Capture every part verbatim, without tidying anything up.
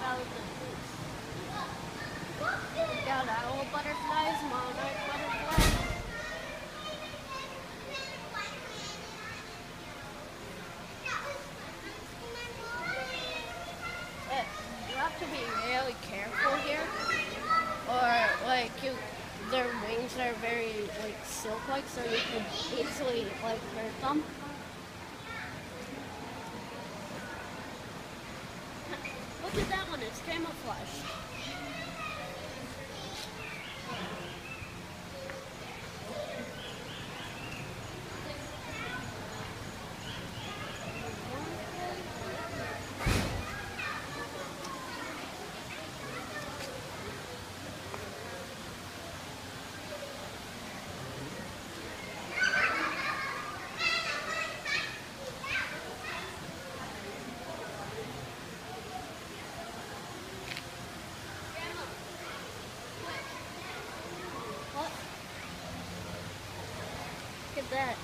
about the fruits. We got owl butterflies, monarch butterflies. But you have to be really careful here, or like you, their wings are very like silk-like, so you could easily like hurt them. Look at that one, it's camouflaged. What? Look at that.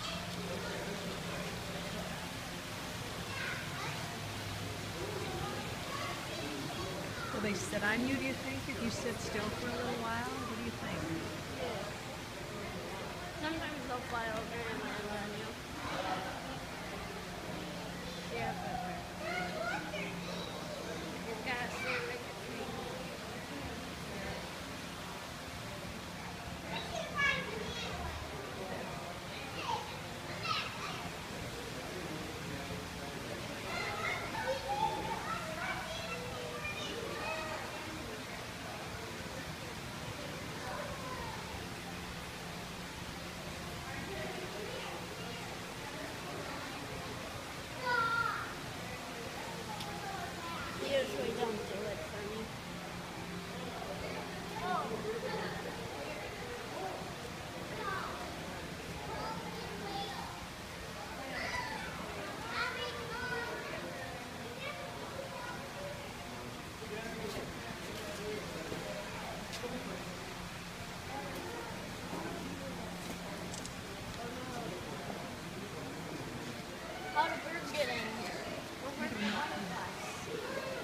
Will they sit on you, do you think, if you sit still for a little while? What do you think? Sometimes they'll fly over and land on you. Yeah, but you've got to stay like a tree. They usually don't do it for me. How do birds get in here? Where are the butterflies?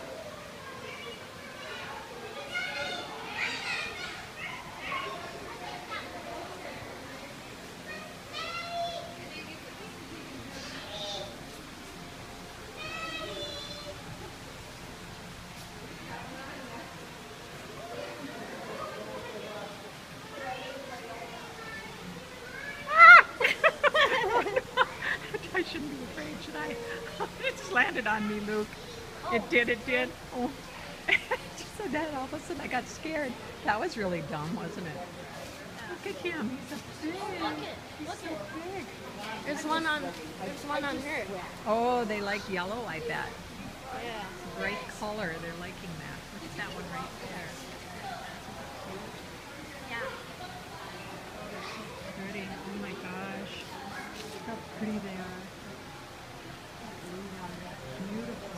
I shouldn't be afraid, should I? It just landed on me, Luke. It did, it did. Oh. Just said that, all of a sudden I got scared. That was really dumb, wasn't it? Look at him, he's a big. Look it, He's look so it. big. There's one on, there's one on her. Oh, they like yellow, I bet. Yeah. Bright color, they're liking that. Look at that one right there. Yeah. Pretty, oh my gosh. How pretty they are. Beautiful.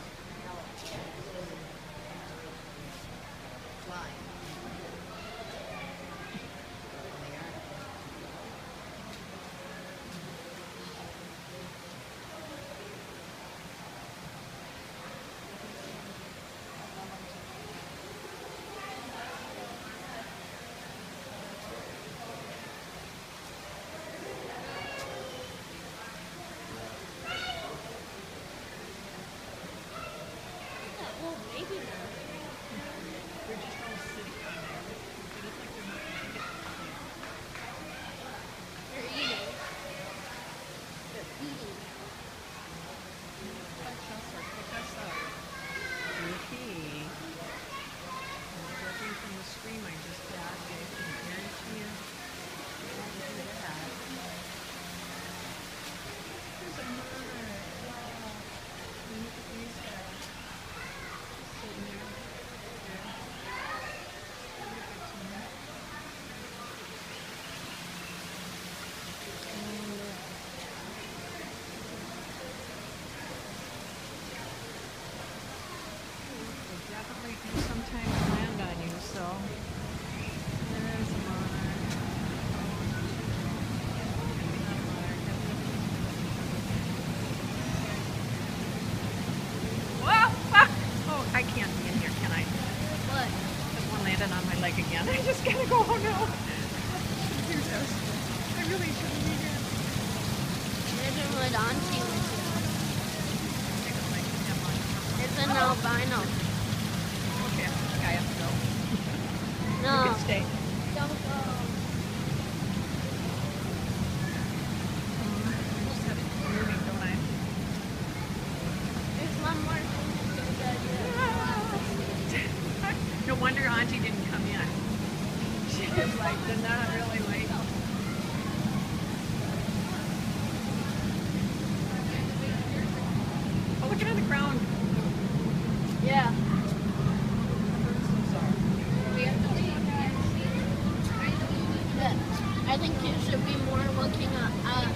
Yeah, well, maybe not. They're just all sitting on there. They look like they're not eating. They're eating. They're eating. Touch us or pick us up. Ricky. I'm judging from the stream I just got. I can guarantee you. Look at that. There's a monarch. Wow. And look at these guys. Sitting there. I just gotta go home now. Here's those. I really shouldn't be here. Imagine what Auntie was doing. Take a like him on. It's an albino. Okay, I have to go. No. You can stay. Don't go. I just have it moving, don't I? There's one more thing to do that No wonder Auntie didn't come in. She was like, did not really like. Oh, look at on the ground. Yeah. But I think you should be more looking at uh,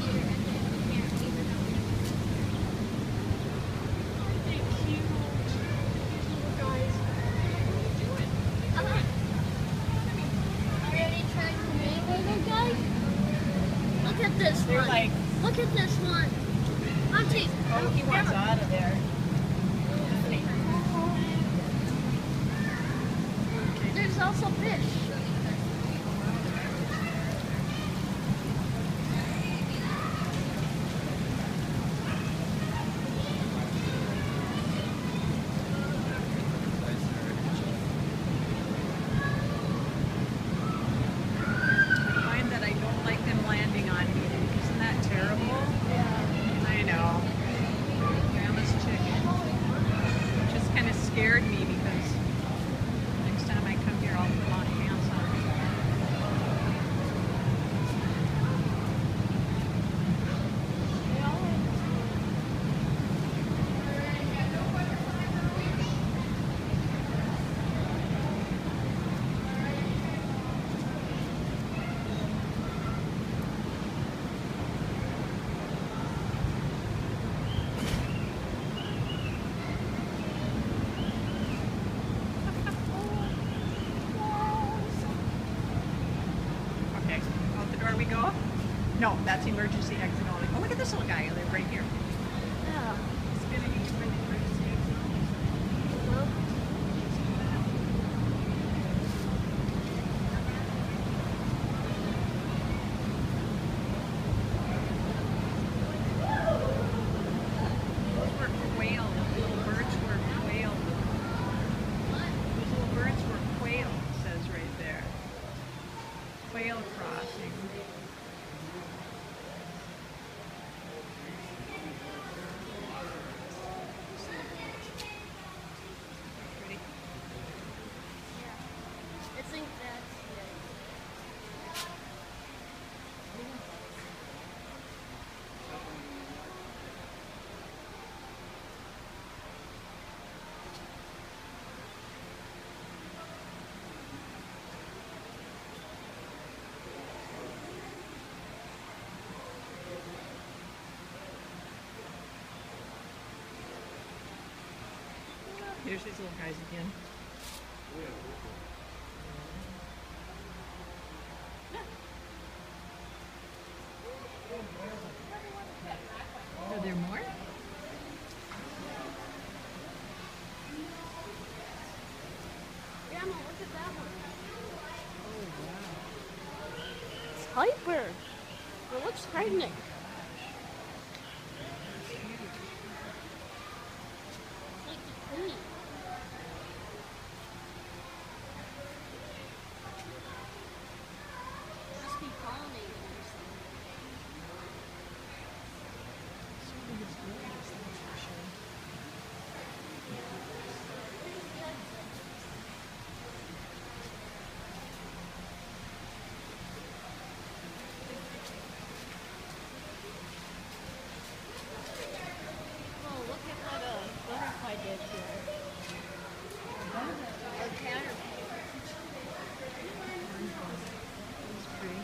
already tried to make little guys. Look at this They're one. like, Look at this one. Auntie. oh, he wants out of there. There's also fish. I find that I don't like them landing on me. Isn't that terrible? Yeah. I know. Grandma's chicken. Just kind of scared me because next time I come here, I'll put my hands on it. Okay, out the door we go. No, that's emergency exit only. Oh, look at this little guy. I live right here. Yeah. It's gonna be for the emergency exit only. Those were quail. The little birds were quail. Those little birds were quail, it says right there. Quail crossing. Pretty. I think that's it. Here's these little guys again. Are there more? Grandma, look at that one. Oh, wow. It's hyper. It looks pregnant. It's like the queen. Must be pollinating or something. Oh, look at what a butterfly did here. A caterpillar. That's pretty.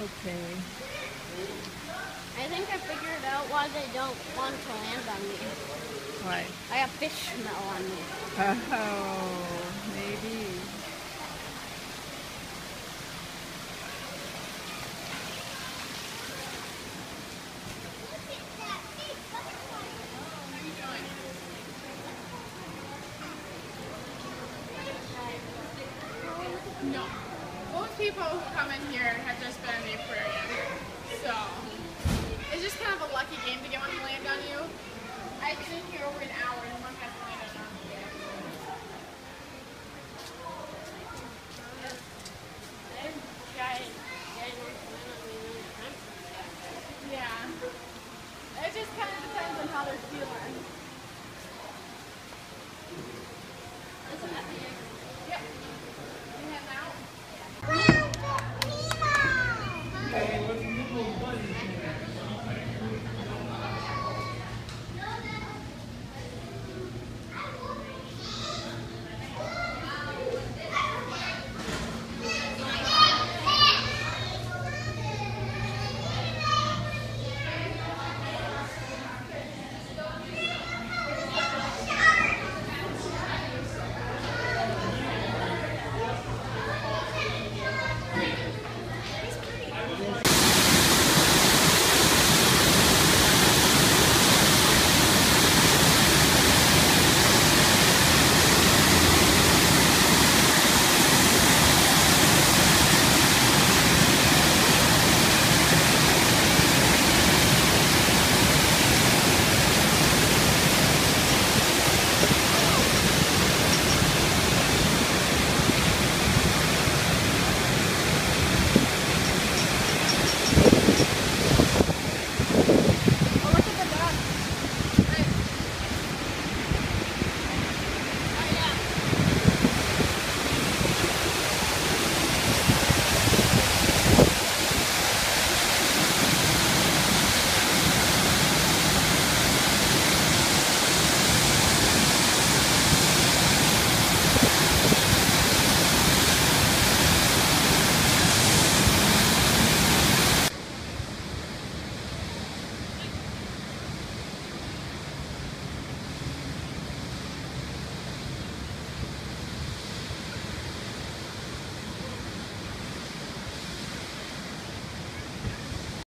Okay. I think I figured out why they don't want to land on me. What? I have fish smell on me. Oh, maybe. No. Most people who come in here have just been in the aquarium. So, it's just kind of a lucky game to get one to land on you. I've been here over an hour and